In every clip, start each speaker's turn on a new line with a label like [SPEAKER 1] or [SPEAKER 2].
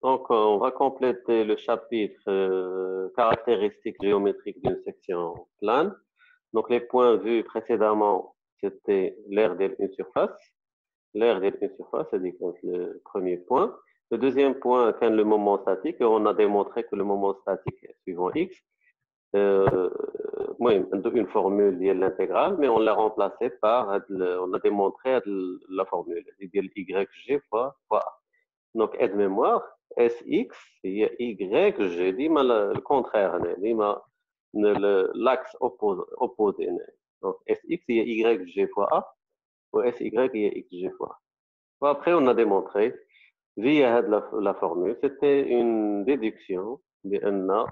[SPEAKER 1] Donc, on va compléter le chapitre caractéristiques géométriques d'une section plane. Donc, les points vus précédemment, c'était l'aire d'une surface. L'aire d'une surface, c'est le premier point. Le deuxième point, c'est le moment statique. Et on a démontré que le moment statique est suivant x. Une formule de l'intégrale, mais on l'a remplacée par, on a démontré la formule, YG fois A. Donc, aide mémoire, SX, il y a YG, dis le contraire, l'axe opposé. Donc, SX, il y a YG fois A, ou SY, il y a XG fois A. Après, on a démontré, via la formule, c'était une déduction بأن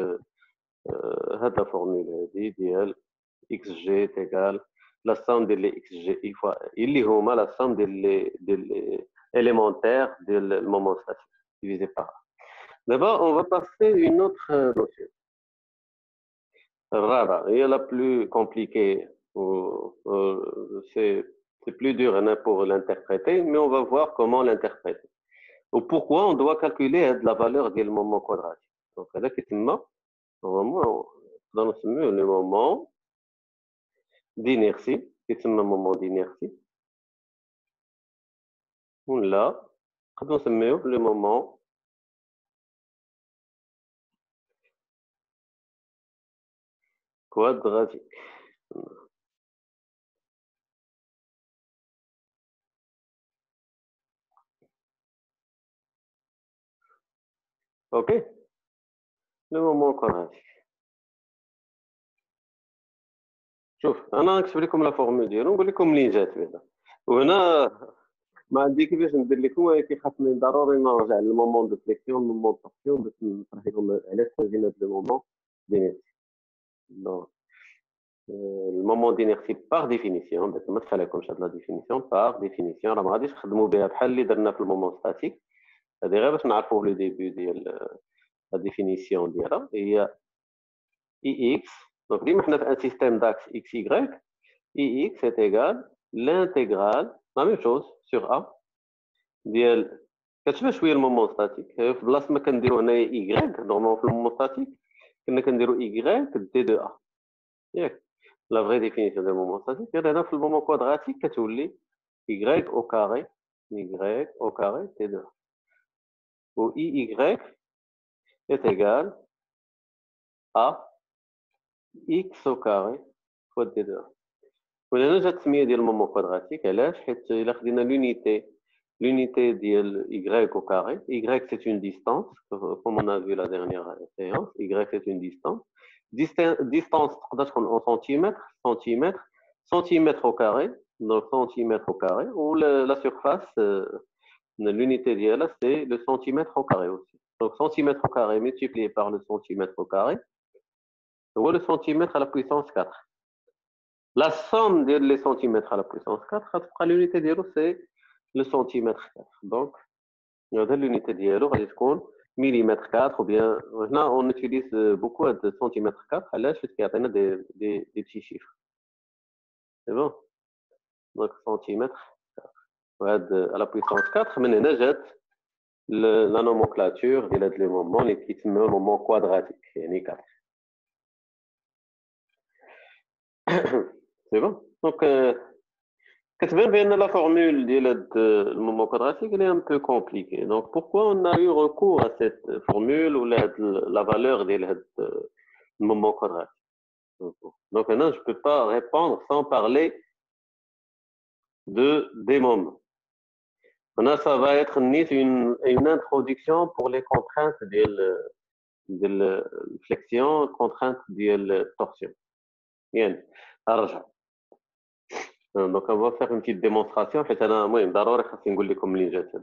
[SPEAKER 1] هذا formule ديال XG est égal la somme de XG fois اللي هما la somme des élémentaires du moment statique divisé par A. D'abord, on va passer une autre notion. Rara, il y a la plus compliquée, c'est plus dur pour l'interpréter, mais on va voir comment l'interpréter. Ou pourquoi on doit calculer la valeur du moment quadratique. Donc, là, normalement, dans le moment d'inertie, c'est un moment d'inertie. Là, on se met le moment quadratique. OK? Le moment quadratique. شوف انا نكتب لكم لا فورمول ديالو نقول لكم منين جات بعدا وهنا ما عندي كيفاش ندير لكم ولكن خاصني ضروري نرجع للمومون دو فليكسيون للمومون دو طورسيون باش نشرح لكم علاش خرجنا هذا المومون دينيرسي. دونك المومون دينيرسي باغ ديفينيسيون باش ما تخليكمش هاد لا ديفينيسيون باغ ديفينيسيون راه ما غاديش نخدموا بها بحال اللي درنا في المومون ستاتيك. هذه غير باش نعرفوا لو ديبي ديال لا ديفينيسيون ديالها هي اي اكس. دونك ديما حنا في ان سيستيم داكس اكس y Ix est égal l'intégrale, la même chose, sur A, ديال كتشبه شويه المومون ستاتيك في بلاصه ما كنديرو هنايا y نورمالمون في المومون ستاتيك كنا كنديرو y دي دو A ياك لا فري ديفينيسيون ديال المومون ستاتيك. غير هنا في المومون كوادراتيك كتولي y au carré دي دو A و y est égal à x au carré fois d de A. وهنا جات التسميه ديال المومون كوادراتيك علاش؟ حيت الا خدينا l'unité ديال y au carré, y c'est une distance comme on a vu la dernière séance, y c'est une distance. Distance تقدر تكون en centimètre au carré, donc centimètre au carré, ou la surface l'unité ديالها c'est le centimètre au carré aussi. Donc centimètre au carré multiplié par le centimètre au carré, ou le centimètre à la puissance 4. La somme des centimètres à la puissance 4, l'unité ديالو c'est le centimètre 4. Donc, l'unité ديالو غادي تكون millimètre 4 ou bien هنا on utilise beaucoup de centimètre 4 علاش حيت كيعطينا des petits chiffres. C'est bon? Donc centimètre 4. وهاد à la puissance 4 من هنا جات la nomenclature ديال هاد لي مومون اللي كيتسموا مومون كوادراتيك يعني 4. C'est bon? Donc كتبان بان la formule ديال le moment quadratique elle est un peu compliquée. Donc pourquoi on a eu recours à cette formule ou la valeur ديال le moment quadratique? Donc maintenant je peux pas répondre sans parler des moments. Maintenant ça va être une introduction pour les contraintes de flexion, contraintes de torsion. Bien, ارجع. Donc on va faire une petite démonstration حيت انا المهم ضروري خاصني نقول لكم منين جات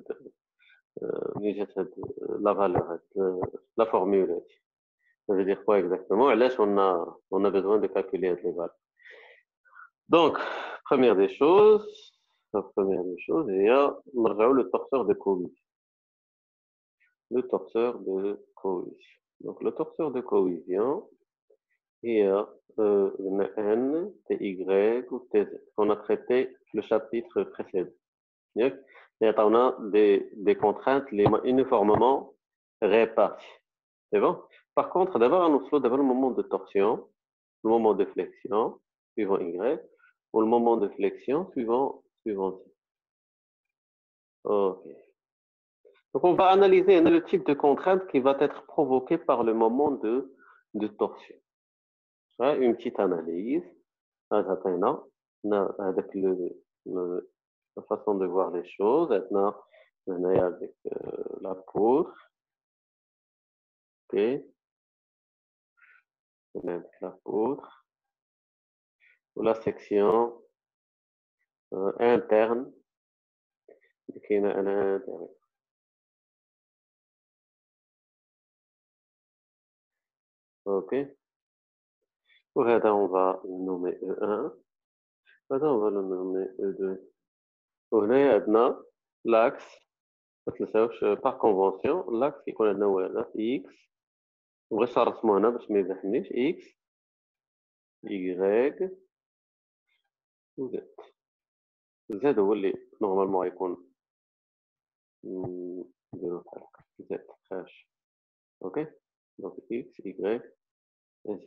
[SPEAKER 1] la valeur la formule هادي. Ça veut dire quoi exactement? علاش on a besoin de calculer les valeurs. Donc première des choses هي نرجعوا le torseur de cohésion. Le torseur de cohésion. Donc le torseur de cohésion il y a N, TY ou TZ qu'on a traité le chapitre précédent. Il y a des contraintes uniformément répartie. C'est bon? Par contre, d'abord, on nous d'abord le moment de torsion, le moment de flexion, suivant Y, ou le moment de flexion, suivant Z. OK. Donc, on va analyser le type de contrainte qui va être provoqué par le moment de torsion. Ouais, une petite analyse. Maintenant, avec la façon de voir les choses, maintenant, avec la poudre, OK, avec la poudre, ou la section interne, qui est à l'intérieur. OK. وهذا on va le nommer E1. هذا on va le nommer E2. وهنا عندنا l'axe ما تنساوش par convention l'axe يكون عندنا هو هذا X بغيت نرسمو هنا باش ما يزحمنيش X Y و Z. Z هو اللي نورمالمون غيكون نديرو بحال هكا Z هاش. اوكي دونك X Y Z.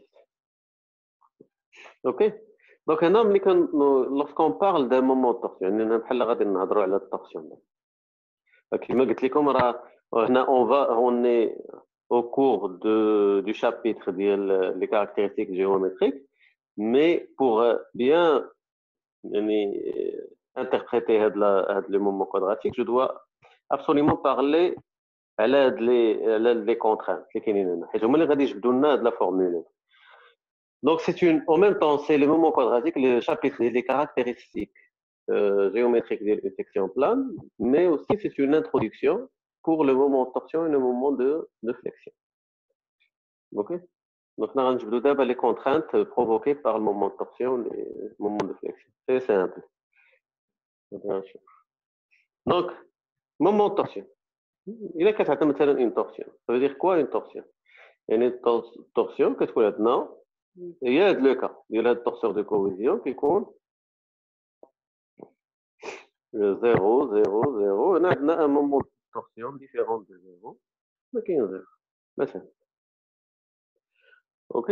[SPEAKER 1] اوكي دونك هنا ملي lorsqu'on parle d'un moment de torsion يعني بحال غادي نهضروا على التورسيون كما قلت لكم راه هنا on est au cours du chapitre ديال les caractéristiques géométriques mais pour bien يعني interpréter هاد le moment quadratique je dois absolument parler على هاد les contraintes اللي كاينين هنا حيت هما اللي غادي يجبدوا لنا هاد لا فورمule. Donc, en même temps, c'est le moment quadratique, le chapitre des caractéristiques géométriques d'une section plane, mais aussi c'est une introduction pour le moment de torsion et le moment de flexion. Ok? Donc, nous allons d'abord les contraintes provoquées par le moment de torsion et le moment de flexion. C'est simple. Donc, moment de torsion. Il a qu'à une torsion. Ça veut dire quoi une torsion? Une torsion, qu'est-ce qu'on a maintenant? Il y a le cas. Il y a la torsion de cohésion qui compte 0, 0, 0. On a un moment de torsion différent de 0. Mais qui est 0. مثلا. OK?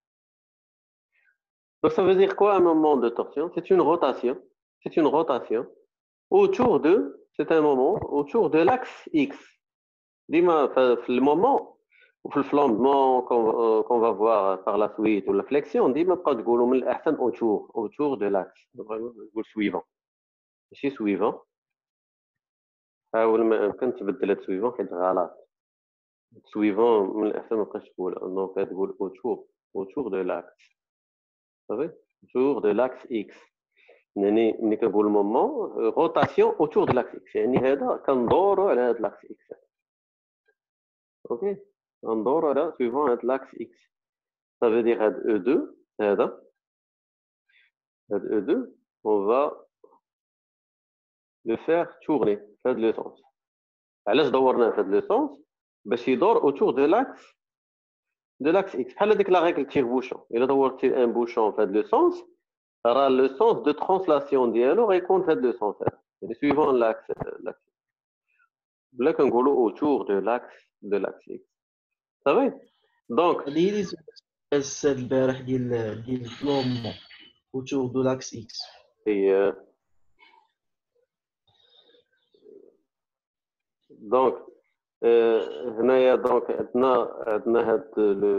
[SPEAKER 1] Donc ça veut dire quoi un moment de torsion? C'est une rotation. C'est une rotation autour de, c'est un moment autour de l'axe X. Dis-moi, le moment, ou le flambement qu'on va voir par la suite, ou la flexion, dis-moi pas de autour de l'axe. Le suivant. ماشي suivant. حاول ما يمكن تبدل هاد suivant حيت غلط. Suivant من الأحسن ما بقاش تقولها دونك تقول autour de l'axe صافي autour de l'axe X يعني ملي كنقول مومون روتاسيون autour de l'axe X يعني هذا كندورو على هاد l'axe X اوكي كندورو على suivant هاد l'axe X ça veut dire هاد E2 هذا هاد E2 on va le faire tourner في هاد لو سونس علاش دورناه في هاد لو سونس باش يدور autour de l'axe X. بحال هذيك لا ريغل تير-بوشون الا دورتي ان بوشون في هذا لو سونس راه لو سونس دو ترانسلاسيون ديالو غيكون في هذا لو سونس هذا يعني سويفون لاكس بلا كنقولوا autour de l'axe X صافي دونك
[SPEAKER 2] هذه هي اللي سالت البارح ديال الفلومون autour de l'axe X.
[SPEAKER 1] هي دونك هنايا دونك عندنا هاد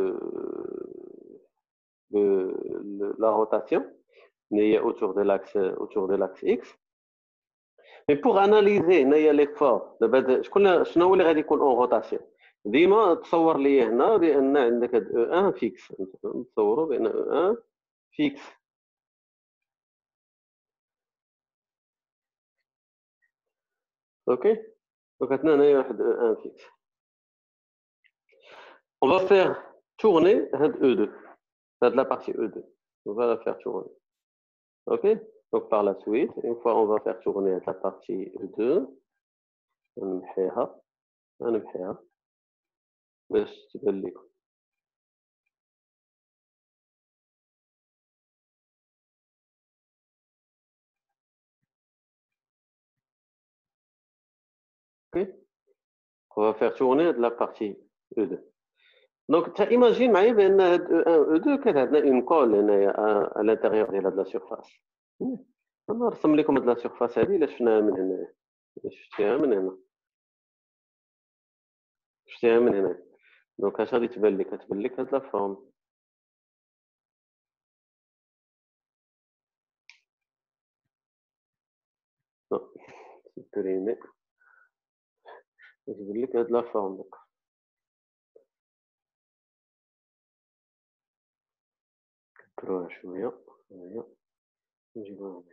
[SPEAKER 1] la rotation اللي هي autour de l'axe X. Mais pour analyser هنايا l'effort دابا شنو هو اللي غادي يكون اون روتاسيون ديما تصور لي هنا بان عندك هاد او 1 فيكس نتصوروا بان او 1 فيكس اوكي دونك عندنا هنايا واحد او 1 فيكس on va faire tourner هاد E2 هاد la partie E2 on va la faire tourner ok donc par la suite une fois on va faire tourner la partie E2 نمحيها باش تبان لكم اوكي On va faire tourner de la partie E2. Donc, imagine معايا بأن E2 كانت عندنا une colle هنايا à l'intérieur ديال la surface. أنا نرسم لكم هاد la surface هذه إلا شفناها من هنايا. شفتيها من هنا. شفتيها من هنا. دونك اش غادي تبان لك؟ كتبان لك هاد لا فورم. سيبريمي. كتبان لك هاد لا فورم دونك. كبروها شوية. هاهي. نجيبوها هنا.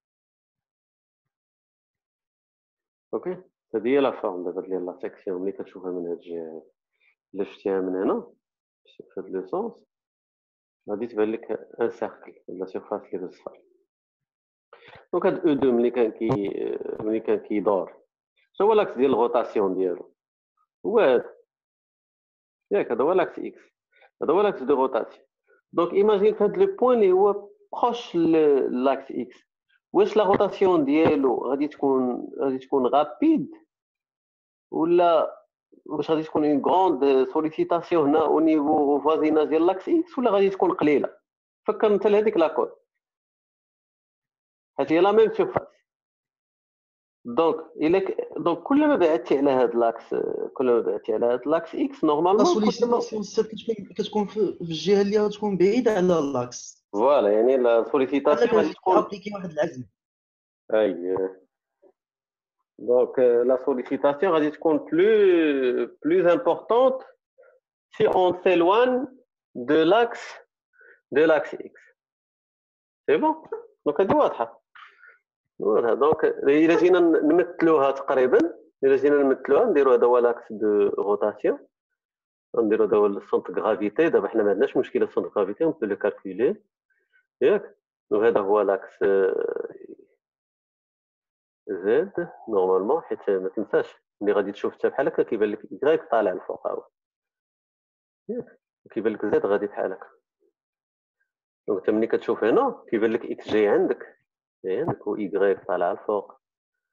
[SPEAKER 1] اوكي. هادي هي لا فورم دابا ديال لا سيكسيون ملي كتشوفها من هاد الجهة. إلا شفتيها من هنا في هاد لو سونس غادي تبان لك ان سيركل ولا سيرفاس اللي بالصفر. دونك هاد او 2 ملي كان كيدور شنو هو لاكس ديال الغوطاسيون ديالو؟ هو هذا ياك، هذا هو لاكس اكس، هذا هو لاكس دو روتاسيون. دونك ايماجين في هاد لو بوين اللي هو بروش لاكس اكس، واش لا روتاسيون ديالو غادي تكون غابيد ولا واش غادي تكون اون غروند سوليسيتاسيون هنا او نيفو فوازيناج ديال لاكس اكس ولا غادي تكون قليله؟ فكر انت لهذيك لاكود حيت هي لا ميم سيرفاس. دونك كل ما بعدتي على هاد لاكس اكس
[SPEAKER 2] لا
[SPEAKER 1] نورمالمون
[SPEAKER 2] سوليسيتاسيون السير كتكون في الجهه اللي غتكون بعيده على اللاكس،
[SPEAKER 1] فوالا يعني لا
[SPEAKER 2] بحال
[SPEAKER 1] سوليسيتاسيون غادي تكون
[SPEAKER 2] ابليكي واحد العزم.
[SPEAKER 1] اي دونك لا سوليسيتاسيون غادي تكون plus importante si on s'éloigne de l'axe X. C'est bon. دونك هادي واضحه. دونك الا جينا نمثلوها تقريبا، نديرو هذا هو لاكس دو روتاسيون، نديرو هذا هو السونتر غرافيتي. دابا حنا ما عندناش مشكله السونتر غرافيتي، نقدروا لو كالكولي ياك. وهذا هو لاكس زد نورمالمون، حيت ما تنساش ملي غادي تشوف حتى بحال هكا كيبان لك إيكغيك طالع الفوق هاهو ياك، كيبان لك زد غادي بحال هكا. دونك انت ملي كتشوف هنا كيبان لك اكس جي عندك و إيكغيك طالع الفوق.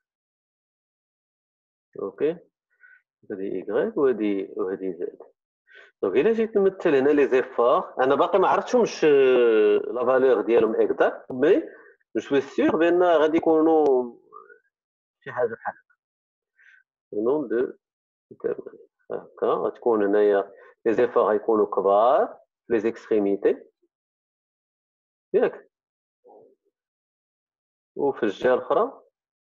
[SPEAKER 1] اوكي، هادي إيكغيك وهادي زد. دونك الا جيت نمثل هنا لي زيفور، انا باقي ما عرفتهمش لا فالور ديالهم اكزاكت، مي جو سوي سيغ بان غادي يكونوا شي حاجه بحال هكا. نون دو هكا غتكون هنايا لي زيفور غيكونوا كبار في لي زيكستريميتي ياك، وفي الجهه الاخرى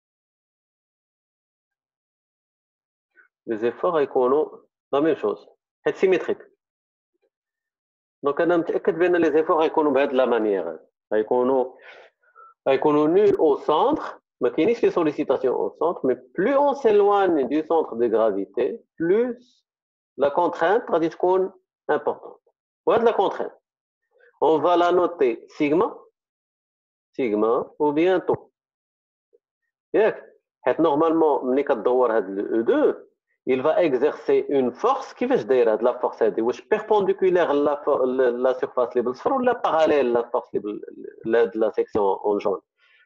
[SPEAKER 1] لي زيفور غيكونوا لا ميم شوز حيت سيميتريك. دونك انا متاكد بان لي زيفور غيكونوا بهاد لا مانيير، غيكونوا nul au centre. ما كاينينش لي سوليسيتاسيون au centre, mais plus on s'éloigne du centre de gravité, plus la contrainte غادي تكون importante. وهاد la contrainte on va la noter sigma ou bien tau ياك، حيت نورمالمون ملي كدور هاد ال E2 il va exercer une force. كيفاش دايره هاد لا فورس هادي؟ واش بيربونديكولير لا سيرفاس اللي بالصفر ولا باراليل لا فورس اللي لهاد لا سيكسيون اون جون؟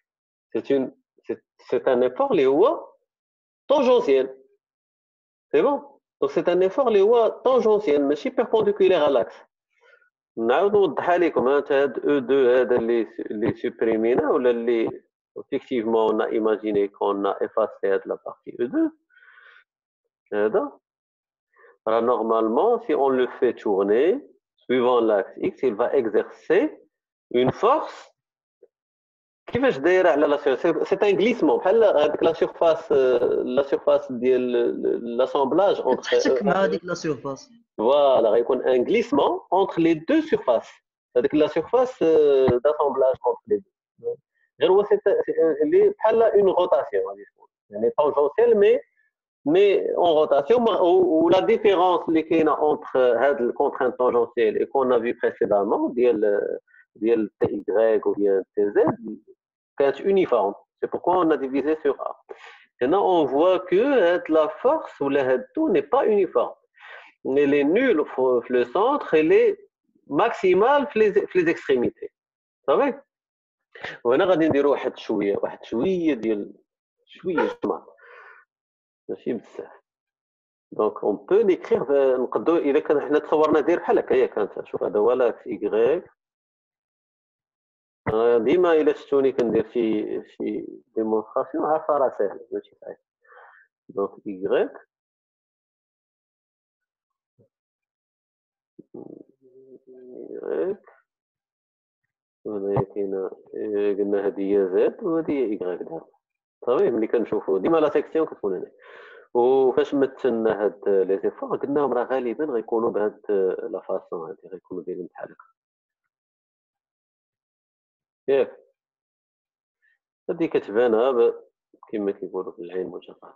[SPEAKER 1] c'est un effort اللي هو tangentiel. C'est bon. Donc c'est un effort اللي هو tangentiel ماشي perpendiculaire à l'axe. نعاود نوضحها لكم. هاد E2 هذا اللي سوبريمينا ولا اللي effectivement on a imaginé qu'on a effacé هاد la partie E2 هذا راه normalement si on le fait tourner suivant l'axe X il va exercer une force. كيفاش دايره على لا سي ان غليسمون بحال هذيك لا سيرفاس ديال لاسامبلاج اونتر
[SPEAKER 2] تحتك مع هذيك لا سيرفاس.
[SPEAKER 1] فوالا غيكون ان غليسمون اونتر لي دو سيرفاس. هذيك لا سيرفاس داسامبلاج اونتر لي دو غير هو سي اللي بحال اون روتاسيون غادي تكون يعني طونجونسيال مي اون روتاسيون. و لا ديفيرونس اللي كاينه اونتر هاد الكونترينت طونجونسيال اي كون افي بريسيدامون ديال تي Y ou bien TZ كانت uniforme. C'est pourquoi on a divisé sur A. Maintenant, on voit que la force ou la tout n'est pas uniforme. Elle est nulle dans le centre, elle est maximale dans les extrémités. Ça va? وهنا غادي نديرو واحد شويه ديال شويه جمع ماشي بزاف. دونك اون بو ليكريغ نقدروا الا كان حنا تصورنا داير بحال هكا هي كانت شوف هذا هو لاكس ايكغيك ديما الا شفتوني كندير شي ديمونستراسيون عارفه راه ساهل ماشي صعيب دونك ايكغيك ايكغيك وهنايا كاينه قلنا هذه هي زد وهذه هي ايكغيك دابا صافي ملي كنشوفوا ديما لا سيكسيون كتكون هنا وفاش مثلنا هاد لي زيفور قلناهم راه غالبا غيكونوا بهاد لا فاسون هادي غيكونوا دايرين بحال هكا ياك هادي كتبان كما كيقولوا في العين مجرد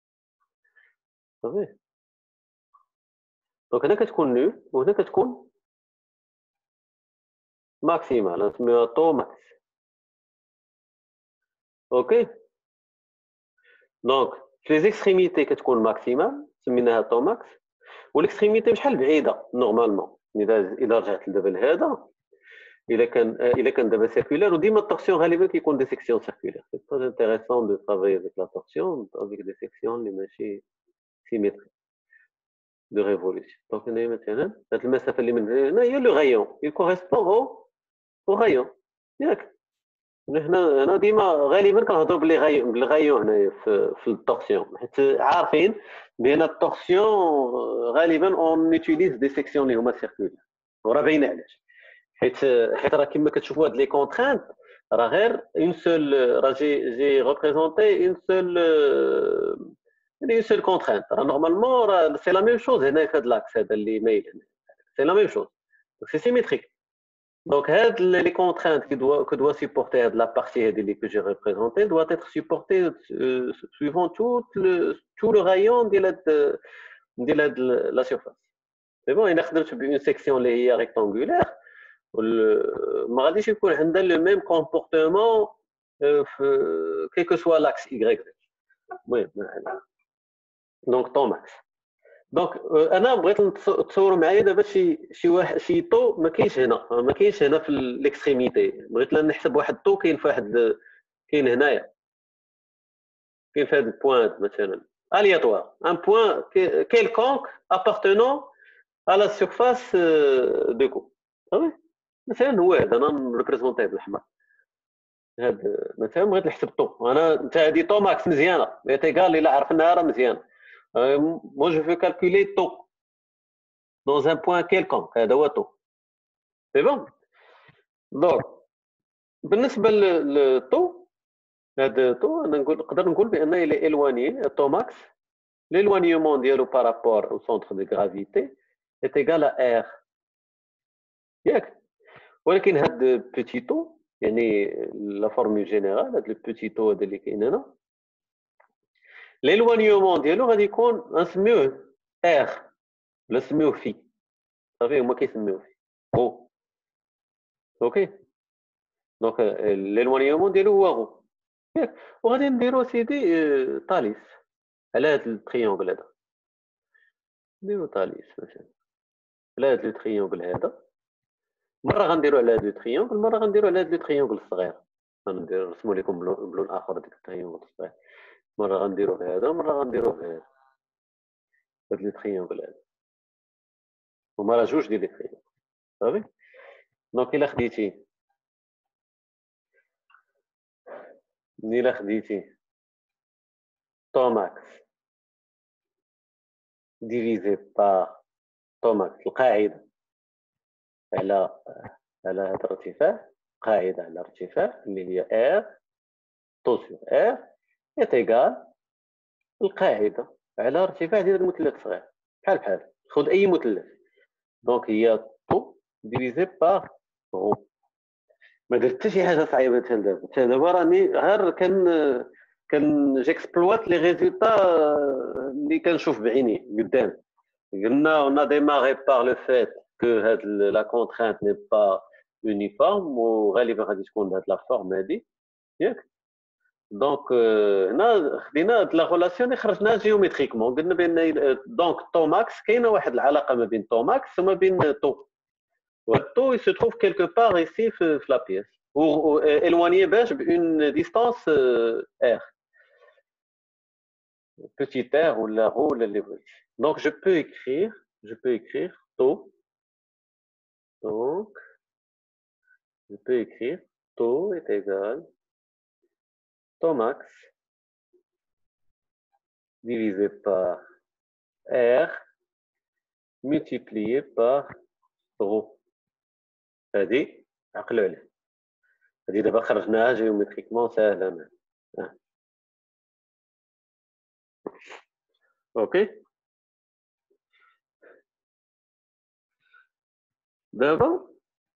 [SPEAKER 1] صافي دونك هنا كتكون نول وهنا كتكون ماكسيمال نسميوها طو ماكس اوكي دونك في لي زيكستريميتي كتكون ماكسيمال سميناها طو ماكس والاكستريميتي بشحال بعيده نورمالمون اذا رجعت دابا لهذا الا كان دابا سيركولير وديما التورسيون غالبا كيكون دي سيكسيون سيركولير سي تري انتريسون دو ترافاي افيك لا تورسيون افيك دي سيكسيون اللي ماشي سيميتري دو ريفولوسيون دونك هنايا مثلا هاد المسافه اللي من هنا هي لو غايون il correspond au غايون ياك هنا ديما غالبا كنهضروا بالغايون هنايا في التورسيون حيت عارفين بان التورسيون غالبا اون نيتيليز دي سيكسيون اللي هما سيركولير وراه باينه علاش حيت راه كما كتشوفوا هاد لي كونترانت راه غير اون سول راه جي ريبريزونتي اون سول كونترانت راه نورمالمون راه سي لا ميم شوز هنا في هاد لاكس هذا اللي مايل هنا سي لا ميم شوز سي سيميتريك دونك هاد لي كونترانت que doit supporter هاد لا بارتي هادي اللي que j'ai représentée doit être supportée suivant tout le rayon ديال هاد لا سيرفاس سي بون الا خدمت بون سيكسيون اللي هي ريكتانغولير ما غاديش يكون عندها لو ميم كومبورتمون في كي كو سوا لاكس ايغريك المهم دونك طو ماكس دونك انا بغيت تصوروا معايا دابا شي طو ما كاينش هنا في الاكستريميتي بغيت نحسب واحد طو كاين هنايا كاين في هذا البوان مثلا aléatoire un point quelconque appartenant à la surface de coupe مثلا هو هذا انا نريبريزونتيه بالاحمر هذا مثلا بغيت نحسب طو انا انت هذه طو ماكس مزيانه ايتيغال الا عرفناها راه مزيانه moi je veux calculer taux dans un point quelconque هذا هو taux c'est bon دونك بالنسبه للطو هذا طو انا نقدر نقول بان الى éloigné الطو ماكس l'éloignement ديالو par rapport au centre de gravité est égal à r ياك ولكن هاد بوتي طو يعني لا فورمول جينيرال هاد البوتي طو هذا اللي كاين هنا ليلوانيومون ديالو غادي يكون نسميوه ار ولا نسميوه في صافي هما كيسميوه في او اوكي دونك ليلوانيومون ديالو هو غو ياك وغادي نديرو سيدي طاليس على هاد التريونغل هذا نديرو طاليس مثلا على هاد التريونغل هذا مره غنديرو على هاد التريونغل مره غنديرو على هاد التريونغل الصغير غندير نرسمو لكم بلون اخر ديك التريونغل الصغير مره غنديرو في هذا ومره غنديرو في هذا هاد لي تريونغل هذا هما راه جوج ديال لي تريونغل صافي دونك الا خديتي طو ماكس ديفيزي بار طو ماكس القاعده على هذا الارتفاع قاعده على الارتفاع اللي هي ار طو سور ار ايتيغال القاعده على ارتفاع ديال المثلث الصغير بحال خذ اي مثلث دونك هي طو ديفيزي بار رو ما درت حتى شي حاجه صعيبه حتى دابا راني غير كان جيكسبلوات لي ريزولطا اللي كنشوف بعيني قدام قلنا on a démarré par le fait que la contrainte n'est pas uniforme وغالبا غادي تكون بهاد لا فورم هادي ياك دونك هنا خدينا هاد لا ريلاسيون اللي خرجناها جيومتريكمون قلنا بان دونك طو ماكس كاينه واحد العلاقه ما بين طو ماكس وما بين طو والطو il se trouve quelque part ici في la pièce ou éloigné باش بune distance r petit r ou la rho اللي بغيت. Donc je peux écrire taux. Donc je peux écrire taux est égal taux max divisé par R multiplié par rho. هذه عقلوا عليه. هذه دابا خرجناها جيومتريكمون ساهله. اوكي دابا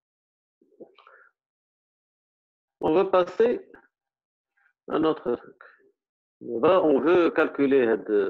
[SPEAKER 1] on va passer à un autre truc. Là, on veut calculer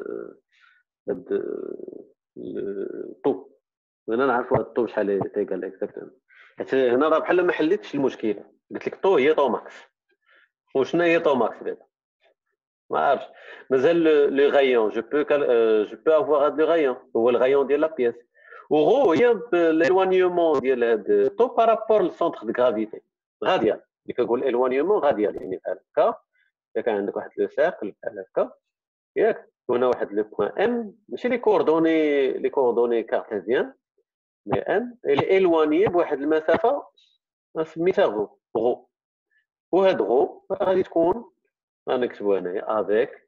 [SPEAKER 1] le taux. هنا نعرفوا هاد الطو شحال تيقال اكزاكتومون. حيت هنا راه بحال ما حليتش المشكله. قلت لك طو هي طو ماكس. وشنو هي طو ماكس دابا؟ ما عرفتش. مازال لو غايون جو بو افوار هاد لو غايون هو الغايون ديال لا بياس. وغو هي ليلوانيومون ديال هاد الطو بارابور للسونتر دو غرافيتي. غاديه. اللي كنقول الوانيومون غاديه يعني بحال هكا. اذا كان عندك واحد لو سيركل بحال هكا ياك هنا واحد لو بوين ام ماشي لي كوردوني كارتيزيان مي ام اللي الواني بواحد المسافه سميتها غو وهاد غو غادي تكون غنكتبوها هنايا افيك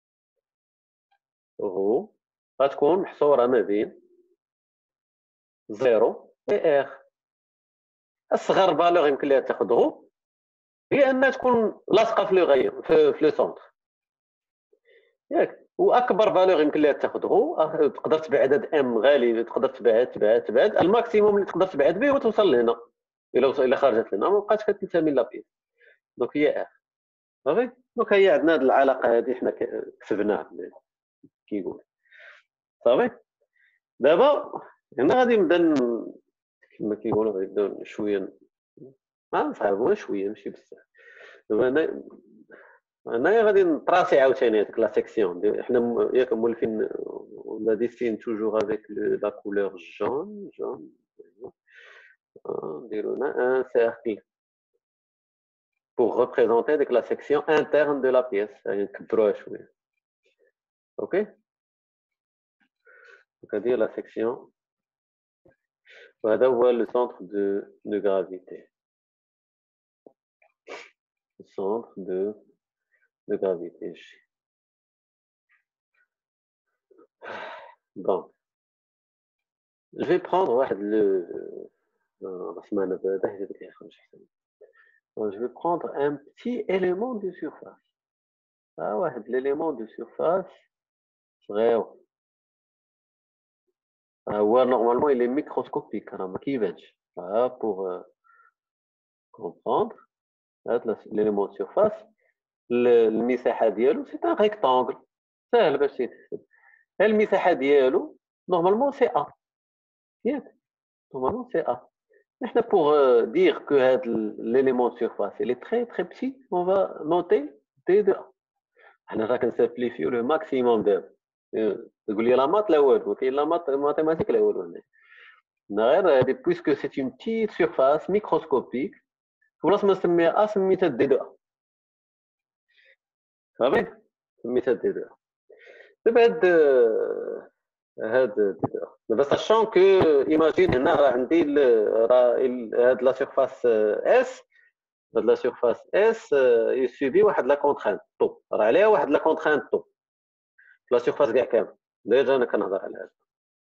[SPEAKER 1] غو غتكون محصوره ما بين 0 و ار. اصغر فالور يمكن لها تاخذ غو هي انها تكون لاصقه في لو غايون في لو سونتر ياك. واكبر فالور يمكن لها تاخذ غو تقدر تبعد هاد ام غالي تقدر تبعد الماكسيموم اللي تقدر تبعد به وتوصل لهنا الا خرجت لنا ما بقاتش كتنتمي لابيس. دونك هي ار صافي. دونك هي عندنا هاد العلاقه هادي حنا كسبناها كيقول صافي. دابا هنا غادي نبدا كما كيقولوا غادي نبداو شويه ما نصعبوها شويه ماشي بزاف. دابا هنايا غادي نطراسي عاوتاني هذيك لا سيكسيون حنا ياك مولفين ولا ديسين توجور افيك لا كولور جون نديرو هنا ان سيركل pour représenter ديك لا سيكسيون interne de la pièce. نكبروها شويه اوكي. دونك هذه لا سيكسيون وهذا هو لو سونتر دو غرافيتي. le centre de gravité G. Donc, je vais prendre je vais prendre un petit élément de surface. L'élément de surface serait normalement il est microscopique. Pour comprendre l'élément de surface, المساحة ديالو c'est un rectangle. سهل باش تحسب. المساحة ديالو normalement c'est A. Normalement c'est A. Maintenant pour dire que l'élément de surface il est très très petit, on va noter D de A. حنا راك نسامبليفيو le maximum دابا. تقول لي لا مات لا والو وكاين لا مات ماتيماتيك لا والو هنا. غير هذه puisque c'est une petite surface microscopique خلاص ما نسميها A سميتها D de A. صافي سميتها دي دو. دابا هاد دابا ساشون كو ايماجين هنا راه عندي هاد لا سيرفاس اس. هاد لا سيرفاس اس يسوبي واحد لا كونترانت طو راه عليها واحد لا كونترانت طو لا سيرفاس كاع كامل. ديجا انا كنهضر على هذا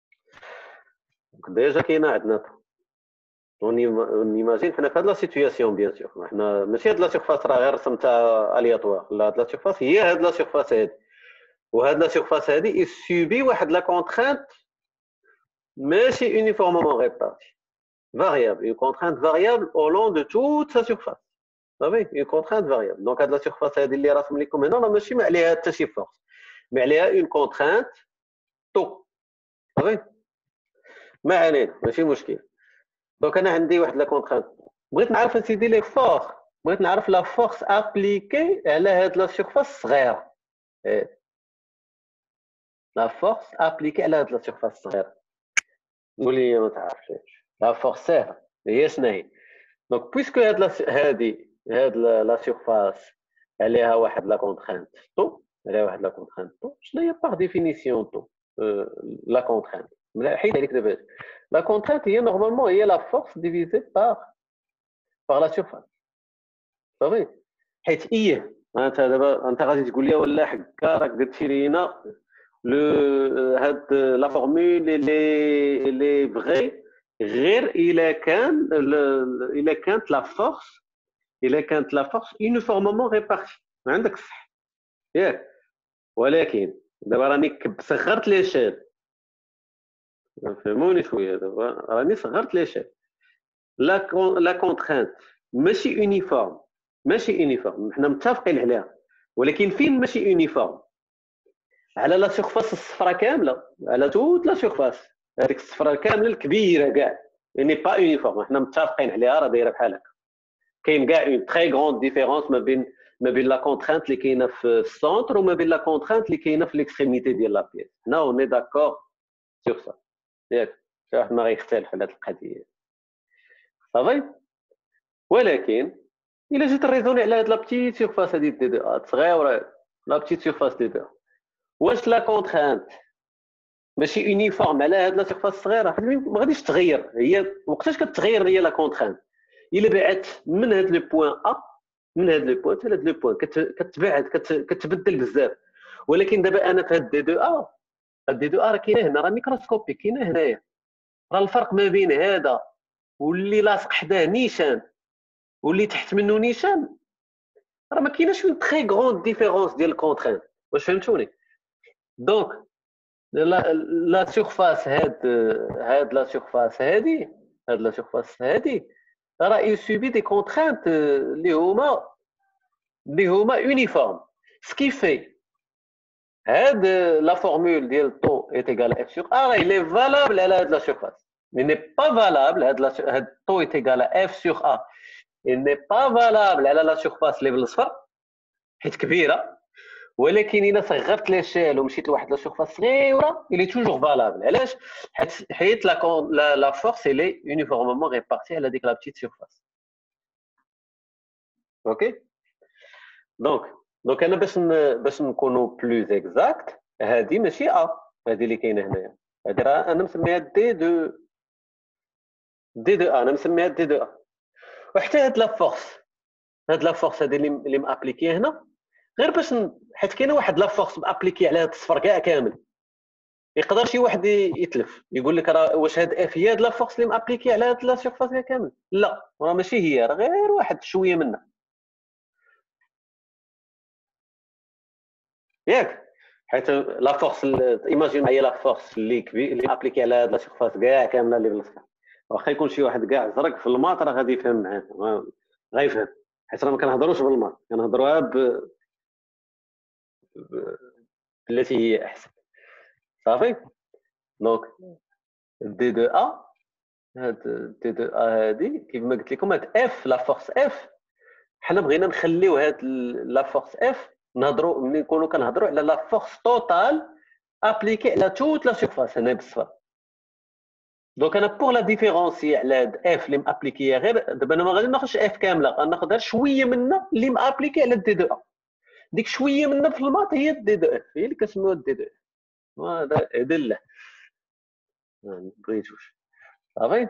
[SPEAKER 1] ديجا كاينه عندنا طو. ايماجين حنا في هاد لا سيتوياسيون بيان سور حنا ماشي هاد لا سيرفاس راه غير رسمتها الياتوار. لا هاد لا سيرفاس هي هاد لا سيرفاس هادي وهاد لا سيرفاس هادي يسوبي واحد لا كونترانت ماشي يونيفورممون ريبارتي variable une contrainte variable au long de toute sa surface. صافي une contrainte variable. دونك هاد لا سيرفاس هادي اللي راسم لكم هنا راه ماشي ما عليها حتى شي فورس ما عليها une contrainte طو صافي ما علينا ماشي مشكل. دونك انا عندي واحد لا كونترانت بغيت نعرف اسيدي لي فورس بغيت نعرف لا فورس ابليكي على هاد لا سيرفاس صغيره. لا فورس ابليكي على هاد لا سيرفاس صغيره نقول لي ما تعرفش لا فورس ساهله هي شنو هي. دونك بويسكو هاد لا سيرفاس عليها واحد لا كونترانت طو على واحد لا كونترانت طو. شنو هي باغ ديفينيسيون طو؟ لا كونترانت حيد عليك دابا. لا كونترانت هي نورمالمون هي لا فورس ديفيزي باغ لا سيرفاس صافي. حيت انت دابا انت غادي تقول لي ولا حكا راك درتي لينا لو هاد لا فورمول اللي بغي غير الا كانت لا فورس يونيفورممون ريبارتي. ما عندك الصح ياك، ولكن دابا راني صغرت ليشيل، فهموني شويه. دابا راني صغرت ليشيل. لا كونترانت ماشي يونيفورم، حنا متفقين عليها، ولكن فين ماشي يونيفورم؟ على لا سيرفاس الصفراء كامله، على توت لا سيرفاس هذيك الصفراء كامله الكبيره كاع، يعني با يونيفورم. حنا متفقين عليها، راه دايره بحال هكا. كاين كاع اون تري غروند ديفيرونس ما بين لا كونترانت اللي كاينه في السونتر وما بين لا كونترانت اللي كاينه في ليكستريميتي ديال لا بيس. حنا اوني داكور سيغ سا ياك، شي واحد ما غيختلف على هذه القضيه صافي. ولكن الا جيت ريزوني على هاد لا بتيت سيرفاس هادي دي دو صغيره، لا بتيت سيرفاس دي دو، واش لا كونترانت ماشي يونيفورم على هاد لا سيرفاس الصغيره؟ ما غاديش تغير. هي وقتاش كتغير هي لا كونترانت؟ الا بعدت من هاد لو بوين من هاد لو بوين حتى لهاد لو بوين كتبعد، كتبدل بزاف. ولكن دابا انا في هاد دي دو هاد دي دو راه كاينه هنا، راه ميكروسكوبيك، كاينه هنايا. راه الفرق ما بين هذا واللي لاصق حداه نيشان واللي تحت منه نيشان، راه ما كايناش اون تري غروند ديفيرونس ديال الكونترانت. واش فهمتوني؟ دونك لا سيرفاس هاد لا سيرفاس هادي راه يسوبي دي كونترانت اللي هما يونيفورم. سكي في هاد لا فورمول ديال طو ايت ايغال اف سور ا راه لي فالابل على هاد لا سيرفاس، مي ني با فالابل هاد طو ايت ايغال اف سور ا ني با فالابل على لا سيرفاس اللي بالصفر حيت كبيره. ولكن الا صغرت ليشيل ومشيت لواحد لا سيرفاس صغيره اللي توجور فالابل. علاش؟ حيت لا فورس اللي يونيفورممون ريبارتي على ديك لا بتيت سيرفاس. اوكي دونك انا باش نكونوا بلوز اكزاكت، هذه ماشي هذه اللي كاينه هنايا، هذه راه انا مسميها دي دو انا مسميها دي دو وحتى هاد لا فورس هذه اللي مابليكيه هنا، غير باش حيت كاينه واحد لا فورس مابليكي على هاد الصفر كاع كامل. يقدر شي واحد يتلف يقول لك راه واش هاد اف هي هاد لا فورس اللي مابليكي على هاد لا سيرفاس كاع كامل؟ لا، راه ماشي هي، راه غير واحد شويه منها ياك. حيت لا فورس ايماجين معايا لا فورس اللي كبير اللي ابليكي على هاد لا سيرفاس كاع كامله اللي بالصفر، واخا يكون شي واحد كاع زرق في الماط راه غادي يفهم معانا، غايفهم. حيت راه ما كنهضروش بالماط، كنهضروها بالتي هي احسن صافي. دونك دي دو هاد دي دو هادي كيف ما قلت لكم، هاد اف لا فورس اف حنا بغينا نخليو هاد لا فورس اف نهضروا ملي نكونوا كنهضروا على لا فورس توتال ابليكي على توت لا سيرفاس هنا بالصفر. دونك انا بوغ لا ديفيرونسي على هاد اف اللي مابليكيه غير دابا، انا ما غادي ناخذش اف كامله، غناخذ غير شويه منها اللي مابليكي على دي دو ديك شويه منها في الماط هي دي دو اف، هي اللي كنسميوها دي دو اف. هذا ادله ما بغيتوش صافي.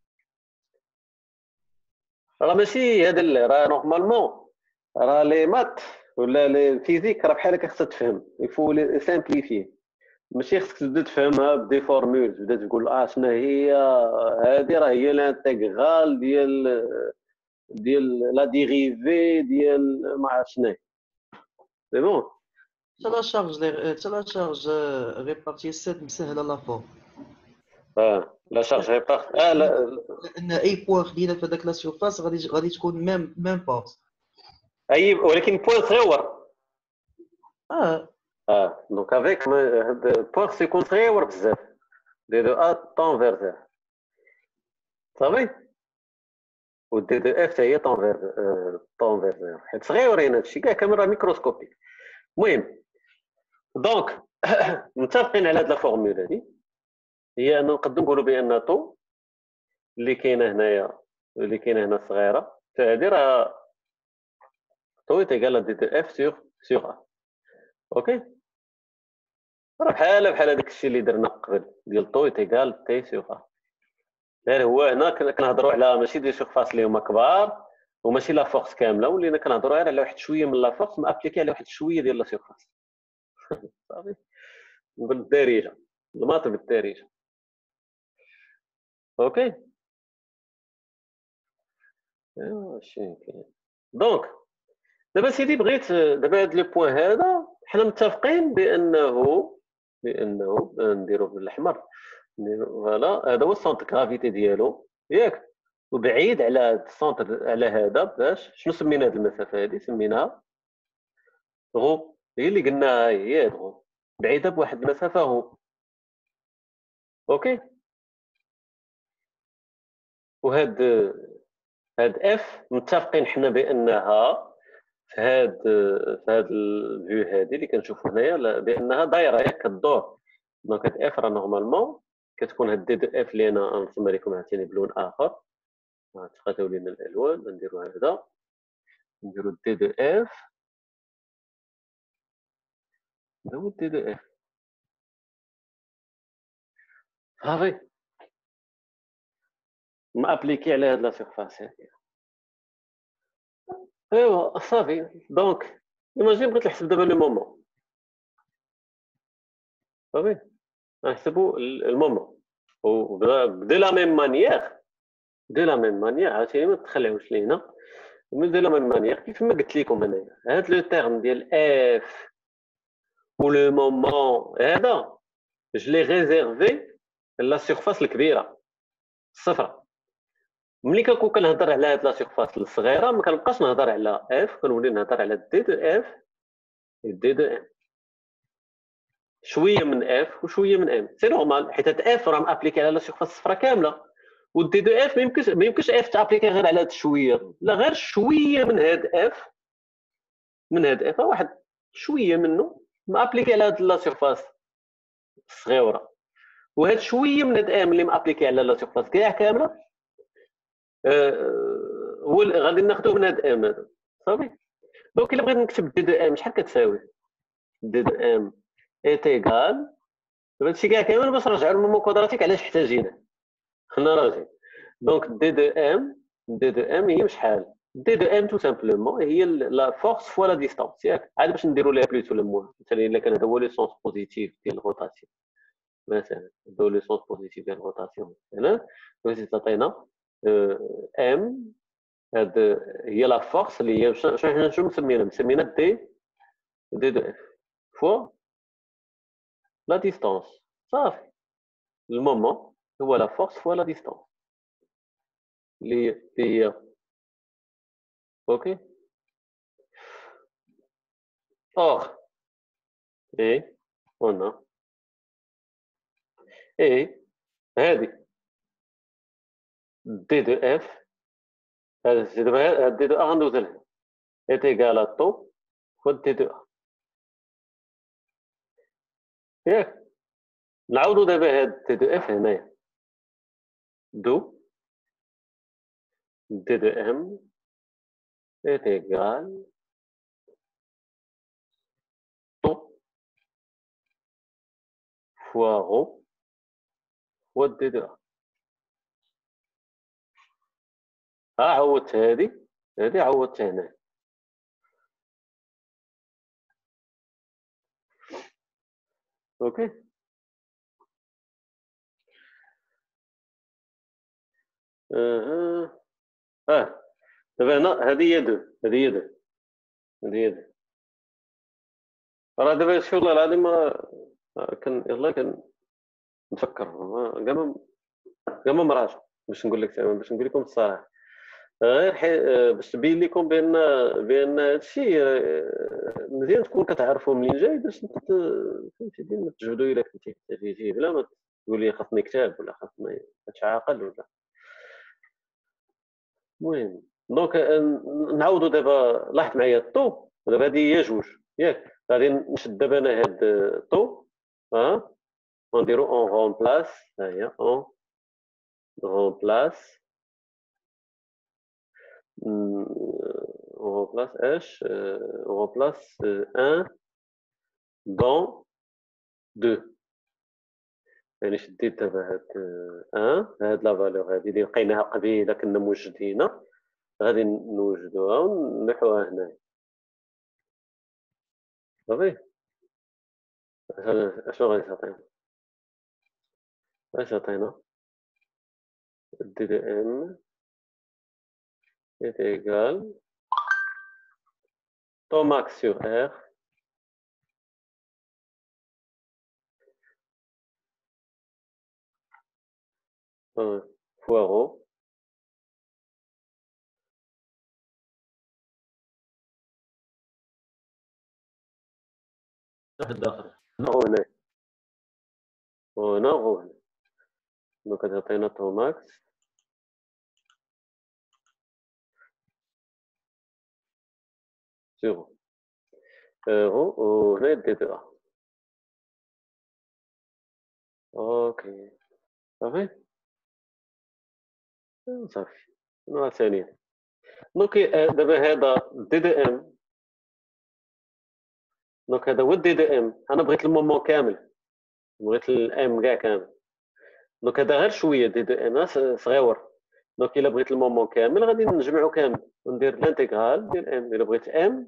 [SPEAKER 1] راه ماشي هذا راه نورمالمون راه لي مات ولا لي فيزيك راه بحال هكا خصها تفهم، يفو سامبليفي. ماشي خصك تبدا تفهمها بدي فورمول تبدا تقول شنو هي هذه، راه هي لانتيغرال ديال لا ديريفي ديال ما عرفت شنو. سي بون
[SPEAKER 2] حتى لا شارج ريبارتي سيت مسهله لا فور.
[SPEAKER 1] لا شارج ريبارت لا
[SPEAKER 2] لان اي بوان خدينا في هذاك لا سيرفاس غادي تكون ميم بارت.
[SPEAKER 1] اي ولكن بوان صغيور.
[SPEAKER 2] اه
[SPEAKER 1] دونك افيك هاد بوان خصو يكون صغيور بزاف، دي دو طون فير زير صافي. و دي دو اف حتى هي طون فير زير، حيت صغيورين هادشي كاع كامل راه ميكروسكوبيك. المهم دونك متفقين على هاد لا فورمول هادي، هي انه نقدروا نقولوا بان طو اللي كاينه هنايا اللي كاينه هنا صغيره هادي راه طو تيغال دي دو اف سور ا. اوكي، راه بحال هذاك الشيء اللي درنا قبل ديال طو ايكال تي سيغ ا. غير هو هنا كنهضروا على ماشي دي سيرفاس اللي هما كبار وماشي لا فورس كامله، ولينا كنهضروا غير على واحد شويه من لا فورس مابليكي على واحد شويه ديال لا سيرفاس. صافي، بالدارجه، الماط بالدارجه. اوكي، ايوا هادشي كاين. دونك دابا سيدي بغيت دابا هاد لو بوين هذا حنا متفقين بانه نديرو بالاحمر، فوالا هذا هو السونتر غرافيتي ديالو ياك، وبعيد على هاد السونتر على هذا. باش شنو سمينا هاد المسافه هادي؟ سميناها غو، هي اللي قلناها هي غو، بعيده بواحد المسافه غو. اوكي، وهاد اف متفقين حنا بانها في هاد الفيو هادي اللي كنشوفو هنايا بانها دايره ياك كدور. دونك هاد اف راه نورمالمون كتكون هاد دي دو اف اللي انا نرسمها لكم عاوتاني بلون اخر. تقاداو لينا الالوان، نديرو هكذا، نديرو دي دو اف، هذا هو دي دو اف. صافي، ما ابليكي على هاد لا سيرفاس هادي. ايوا صافي، دونك ايماجين بغيت نحسب دابا لو مومون. صافي، نحسبوا المومون دو لا ميم مانيير، عاوتاني ما تخلعوش لينا. دو لا ميم مانيير كيف ما قلت لكم انايا، هاد لو تيرم ديال اف و لو مومون هذا جو لي ريزيرفي لا سيرفاس الكبيره الصفراء. ملي كنكون كنهضر على هاد لا سيرفاس الصغيره ما كنبقاش نهضر على اف، كنولي نهضر على دي دو اف دي دو ام، شويه من اف وشويه من ام. سي نورمال حيت اف راه مابليكي على لا سيرفاس الصفراء كامله، ودي دو اف ما يمكنش اف تابليكي غير على هاد شويه، لا غير شويه من هاد اف، واحد شويه منه مابليكي على هاد لا سيرفاس الصغيره، وهاد شويه من هاد ام اللي مابليكي على لا سيرفاس كاع كامله هو غادي ناخذوه من هاد ام هذا. صافي، دونك الا بغيت نكتب دي دو ام شحال كتساوي؟ دي دو ام ايت ايكال، دابا هادشي كاع كامل باش نرجعو للمومون كوادراتيك علاش احتاجينه. خلينا راجعين. دونك دي دو ام هي شحال؟ دي دو ام تو سامبلومون هي لا فورس فوا لا ديستانس ياك. عاد باش نديرو ليها بلوتو ولا موان، مثلا الا كان هذا هو لو سونس بوزيتيف ديال الروتاسيون، مثلا هذا هو لو سونس بوزيتيف ديال الروتاسيون مثلا، بغيتي تعطينا ام، هاد هي لا فورس اللي هي شنو مسمينا دي دو اف فوا لا ديستانس. صافي، المومون هو لا فورس فوا لا ديستانس اللي هي اوكي. اور ايه قلنا ايه هادي دي دو اف، هذا دابا دي دو ا غندوز لها ايت ايكال طو فوا دي دو ا ياك. نعاودو دابا هاد دي دو اف هنايا، دو دي دو ام ايت ايكال طو فوا رو فوا دي دو ا. عوضت هادي عوضت هنا. اوكي، اه دابا هنا هادي هي دو، هادي هي دو. راه دابا شي والله العظيم ما كان يلاه كنفكر كاع ما مراجع باش نقول لك، باش نقول لكم الصراحه، غير باش تبين لكم بان هادشي مزيان تكون كتعرفوا منين جاي باش انت فهمتي ديما تجهدوا الا كنتي تجي بلا ما تقول لي خاصني كتاب ولا خاصني اتعاقل ولا. المهم دونك نعاودوا دابا. لاحظ معايا الطو دابا هذه هي جوج ياك، غادي نشد دابا انا هاد الطو ونديرو اون رومبلاس. ها هي اون رومبلاس، on remplace H, on remplace 1 دون 2. يعني شديت دابا هاد 1 هاد لا فالور هادي اللي لقيناها قبيله كنا موجدينها غادي نوجدوها ونلوحوها هنايا صافي. اشنو غادي تعطينا؟ اش عطينا؟ دي دي ام est égal taux max sur R fois ρ
[SPEAKER 2] الداخل.
[SPEAKER 1] هنا وهنا وهنا وهنا. دونك غادي تعطينا taux max sur ρ وهنا دي دو ا. اوكي صافي صافي. النوع الثانية دونك دابا هذا دي دي ام. دونك هذا هو دي دي ام. انا بغيت المومون كامل بغيت الام كاع كامل. دونك هذا غير شويه دي دي ام صغيور. دونك الا بغيت المومون كامل غادي نجمعو كامل وندير الانتيغرال ديال ام. الا بغيت ام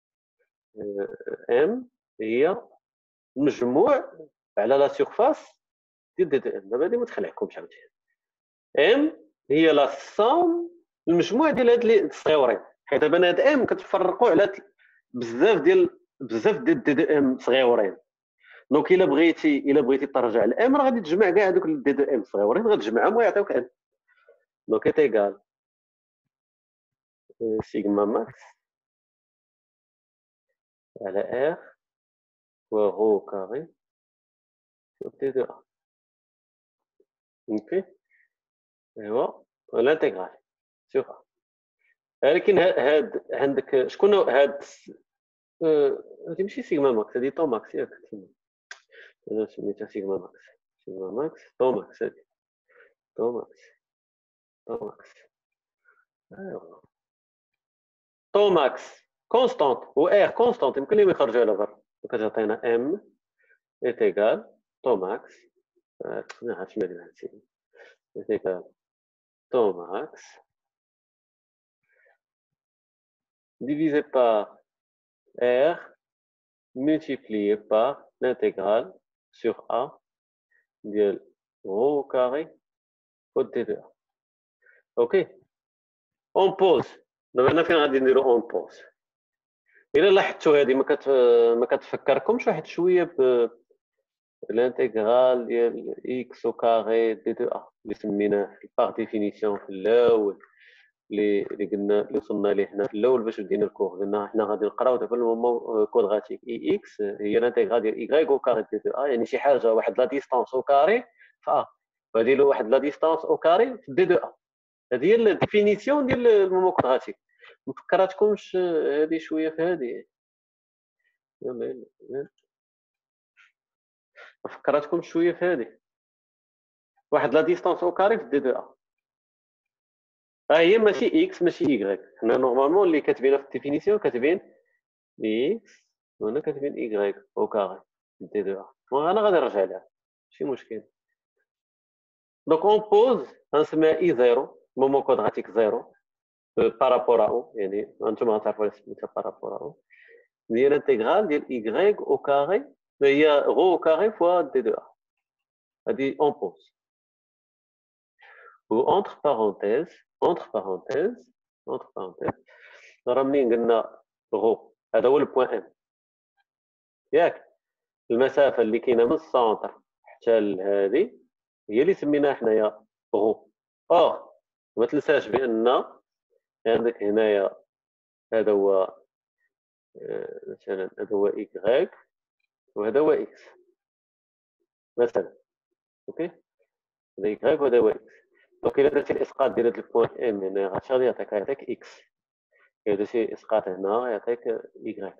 [SPEAKER 1] ام هي المجموع على لا سيرفاس ديال دي دي ام. دابا هادي ما تخلعكمش عاوتاني. ام هي لا صوم المجموع ديال هاد لي الصغيورين حيت دابا هاد ام كتفرقوا على بزاف ديال دي دي ام صغيورين. دونك الا بغيتي ترجع الام راه غادي تجمع كاع هذوك دي دي ام صغيورين غتجمعهم ويعطيوك ام. دونك ايتيغال سيغما ماكس على ار فوا رو كاري sur تي دو ا. اوكي ايوا الانتيغرال سيغ ا. ولكن هاد عندك شكون هاد هادي ماشي سيغما ماكس هادي طو ماكس ياك انا سميتها سيغما ماكس. سيغما ماكس طو ماكس هادي طو ماكس طو ماكس ايوا طو ماكس كونستانت و ار كونستانت يمكن لهم يخرجوا على برا. كتعطينا ام est égal taux max ما عرفتش مالي هادشي est égal taux max divisé par r multiplié par l'intégrale sur a ديال rho au carré fois d de a. اوكي اون بوز. دابا هنا فين غادي نديرو اون بوز. الا لاحظتوا هذه ما كتفكركمش واحد شويه بالانتيغرال ديال اكس او كاري دي دو ا اللي سميناه باغ ديفينيسيون في الاول اللي قلنا اللي وصلنا ليه حنا في الاول باش بدينا الكور. قلنا حنا غادي نقراو دابا المومون كودغاتيك اي اكس هي الانتيغرال ديال ايكغيك او كاري دي دو ا. يعني شي حاجه واحد لا ديستانس او كاري في ا غادي له واحد لا ديستانس او كاري في دي دو ا. هذه هي الديفينيسيون ديال المومون كودغاتيك. ما فكراتكمش هذه شويه في هذه؟ يلا ما فكراتكمش شويه في هذه؟ واحد لا ديستانس او كاري في دي دو ا. هي ماشي اكس ماشي ايكغيك. حنا نورمالمون اللي كاتبينها في الديفينيسيون كاتبين اكس وهنا كاتبين ايكغيك او كاري دي دو ا. انا غادي نرجع لها ماشي مشكل. دونك اون بوز غنسميها اي زيرو مومون كودغاتيك زيرو بارابور او. يعني انتم غتعرفوا على سميتها بارابور او ديال الانتيغرال ديال ايكغيك او كاري هي غو او كاري فوا دي دو ا. هادي اون بوز. و entre parenthèses راه منين قلنا غو هذا هو البوان ام ياك. المسافه اللي كاينه من السونتر حتى لهذه هي اللي سميناها حنايا غو. ما تنساش بان عندك هنايا هذا هو مثلا هذا هو ايكغيك وهذا هو اكس مثلا. اوكي هذا ايكغيك وهذا هو اكس. دونك الا درتي الاسقاط ديال هذا البوان ام هنا غادي يعطيك اكس. الا درتي اسقاط هنا يعطيك ايكغيك.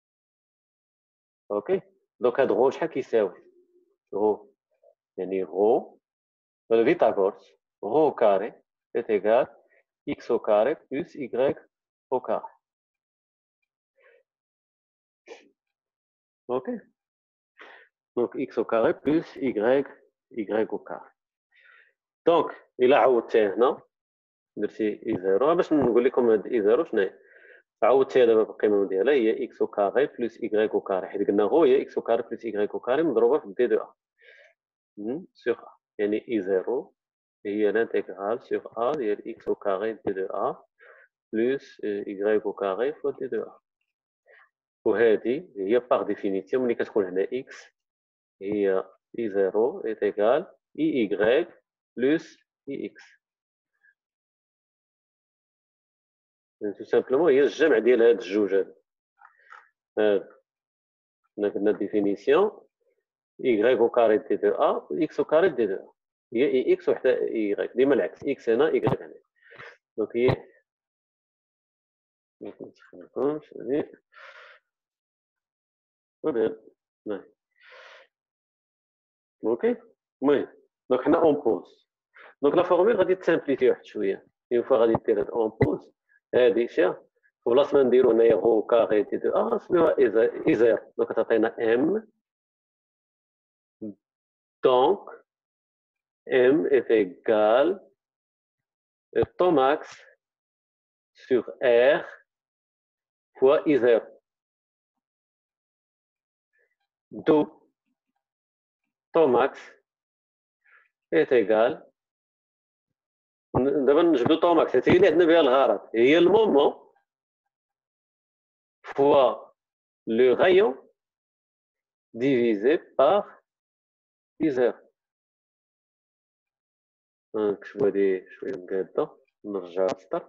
[SPEAKER 1] اوكي دونك هاد غو شحال كيساوي؟ غو يعني غو فيتاغورس غو كاري est égal x au carré plus y au carré. اوكي Donc x au carré plus y au carré. Donc إلا عوضتيه هنا درتي اي زيرو باش نقول لكم هاد اي زيرو شنو هي. عوضتيها دابا بالقيمه ديالها هي اكس او كاري بلس اي او كاري، حيت قلنا هو هي اكس او كاري بلس اي او كاري مضروبه في دي دو ا سيغ ا، يعني اي زيرو هي لانتيغرال سيغ ا ديال اكس او كاري دي دو ا بلس اي او كاري فوا دي دو ا. وهذه هي باغ ديفينيسيون ملي كتكون هنا اكس هي اي زيرو ايتيغال اي بلس اي اكس. تو سامبلومون هي الجمع ديال هاد الجوج هاد. حنا قلنا ديفينيسيون y au carré de 2a x au carré de 2a هي x وحده y ديما العكس x هنا y هنا. دونك هي اوكي. المهم دونك حنا اون بوز. دونك لا فورمول غادي تسامبليفي واحد شويه. اون فوا غادي دير هاد اون بوز هادي شا بلاص ما نديرو هنايا هو كاري دي 2a غنسميوها اي زيرو. دونك تعطينا ام. Donc, M est égal à taux max sur R fois I0. D'où taux max est égal. دابا نجبدو taux max هي اللي عندنا بها الغرض هي المومون fois le rayon divisé par I0. نكتبو هادي شويه مقاده نرجع للسطر.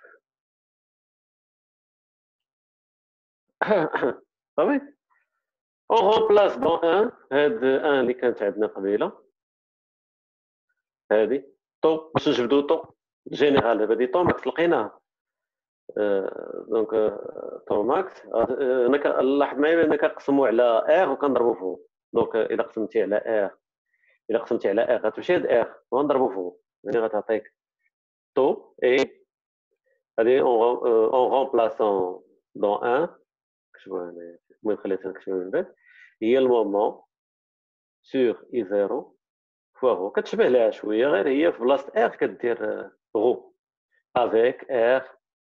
[SPEAKER 1] صافي. On remplace dans 1 هاد 1 اللي كانت عندنا قبيله هادي طو باش نجبدو طو جينيرال. دابا هادي طو ماكس لقيناها. دونك طو ماكس انا كنلاحظ معايا انا كنقسمو على ار وكنضربو فوق. دونك الا قسمتي على ار غتمشي هاد ار ونضربو فوق يعني غتعطيك طو اي هادي اون رومبلاسون دون 1 كتبوها هنايا. المهم خليتها نكتبها من بعد. هي المومون سور اي زيرو فوا غو كتشبه لها شويه غير هي في بلاصه ار كدير غو افيك ار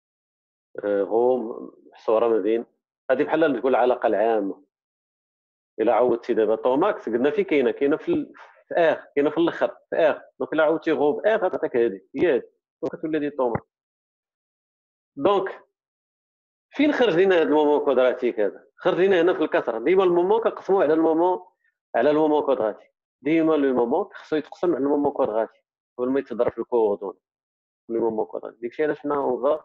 [SPEAKER 1] غو محصوره ما بين. هذه بحال تقول العلاقه العامه. الا عوضتي دابا طو ماكس قلنا فين كاينه في ار كاينه في الاخر في ار. دونك الا عوضتي غو بار غتعطيك هذه هي هذه. دونك كتولي دي طو ماكس. دونك فين خرج لنا هذا المومون كوادراتيك هذا؟ خرج لنا هنا في الكسره. ديما المومون كنقسموه على المومون كوادراتيك. ديما لو مومون خصو يتقسم على المومون كوادراتيك قبل ما يتضرب في الكوردون. لو مومون كوادراتيك داكشي علاش حنا اون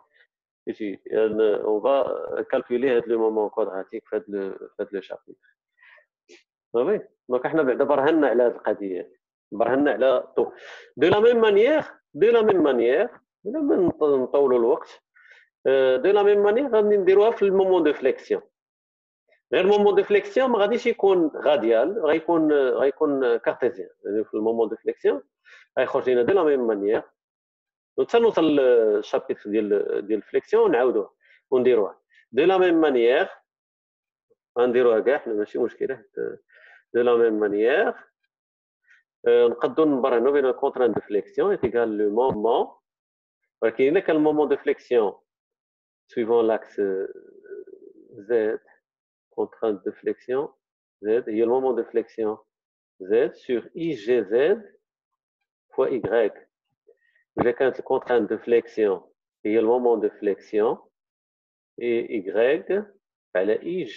[SPEAKER 1] فا كالكولي هاد لو مومون كوادراتيك في هاد لو شابيتر. صافي. دونك حنا بعدا برهنا على هاد القضيه برهنا على طو دو لا ميم مانيير بلا ما نطولوا الوقت. دو لا ميم مانيير غادي نديروها في المومون دو فليكسيون. غير المومون دو فليكسيون ما غاديش يكون غاديال غيكون كارتيزيان. يعني في المومون دو فليكسيون غيخرج لنا دو لا ميم مانيير. حتى نوصل للشابيتر ديال الفليكسيون ونعاودوها ونديروها دو لا ميم مانيير. غنديروها كاع حنا ماشي مشكله. دو لا ميم مانيير نقدروا نبرهنوا بين الكونترانت دو فليكسيون ايكال لو مومون. ولكن الا كان المومون دو فليكسيون suivant l'axe Z, contrainte de flexion Z, il y a le moment de flexion Z sur IGZ fois Y. إذا كانت الكونترانت de flexion هي le moment de flexion et Y على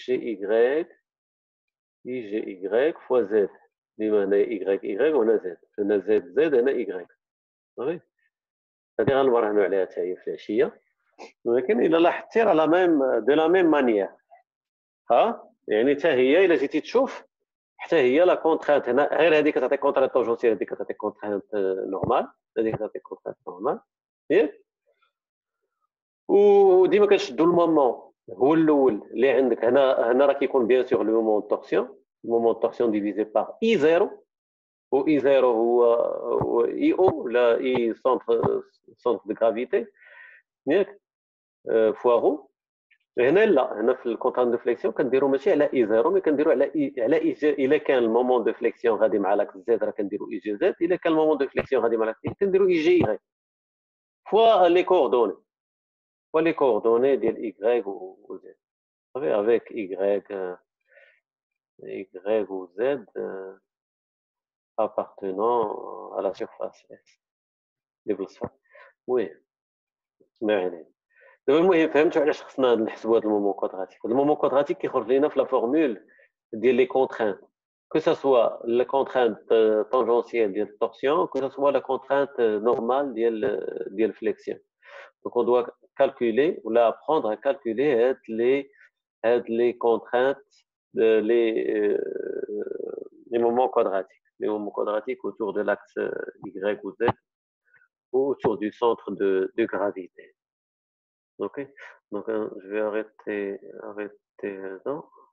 [SPEAKER 1] IGY fois Z. ديما هنا Y وهنا Z. هنا Z هنا Y. صافي. هذه غنبرهنوا عليها حتى هي في العشية. ولكن الا لاحظتي راه لا ميم دو لا ميم مانيير. يعني حتى هي الا جيتي تشوف حتى هي لا كونترانت هنا غير هذيك كتعطي كونترانت طونجونسيال هذيك كتعطي كونترانت نورمال هذيك كتعطي كونترانت نورمال ياك. وديما كنشدوا المومون هو الاول اللي عندك هنا راه كيكون بيان سور لو مومون تورسيون ديفيزي بار اي زيرو. و اي زيرو هو اي او ولا اي سونتر دو غرافيتي ياك فوا غو. هنا لا، هنا في الكونتران دو فليكسيون كنديرو ماشي على اي زيرو، مي كنديرو على اي جي. الا كان المومون دو فليكسيون غادي مع لاكس زد راه كنديرو اي جي زد، الا كان المومون دو فليكسيون غادي مع لاكس كنديرو اي جي واي فوا لي كوردوني، فوا لي كوردوني ديال اي و زد صافي افيك اي و زد appartenant à la surface S اللي بالصفر. المهم ما علينا. دابا المهم فهمتوا علاش خصنا نحسبوا هذا المومون كوادراتيك. المومون كوادراتيك كيخرج لينا في لا فورمول ديال لي كونترانت، que ça soit la contrainte tangentielle de torsion, que ce soit la contrainte normale de flexion. Donc on doit calculer, ou là apprendre à calculer les contraintes, les moments quadratiques autour de l'axe Y ou Z, ou autour du centre de gravité. Ok, donc je vais arrêter là.